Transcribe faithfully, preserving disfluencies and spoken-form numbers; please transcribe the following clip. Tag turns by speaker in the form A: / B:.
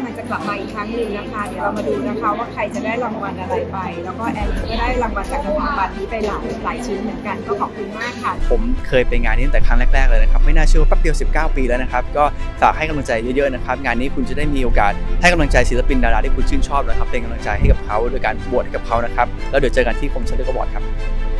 A: ำลังจะกลับมาอีกครั้งหนึ่งนะคะเดี๋ยวเรามาดูนะคะว่าใครจะได้รางวัลอะไรไปแล้วก็แอนก็ได้รางวัลจากกระทรวงพาณิชย์ไปหลายหลายชิ้นเหมือนกันก็ขอบคุณมากค่ะ
B: ผมเคยไปงานนี้ตั้งแต่ครั้งแรกๆเลยนะครับไม่น่าเชื่อว่าแป๊บเดียวสิบเก้าปีแล้วนะครับก็ฝากให้กำลังใจเยอะๆนะครับงานนี้คุณจะได้มีโอกาสให้กำลังใจศิลปินดาราที่คุณชื่นชอบนะครับเป็นกำลังใจให้กับเขาโดยการโหวตให้กับเขานะครับแล้วเดี๋ยวเจอกันที่คมชัดเลือกบอร์ดครับ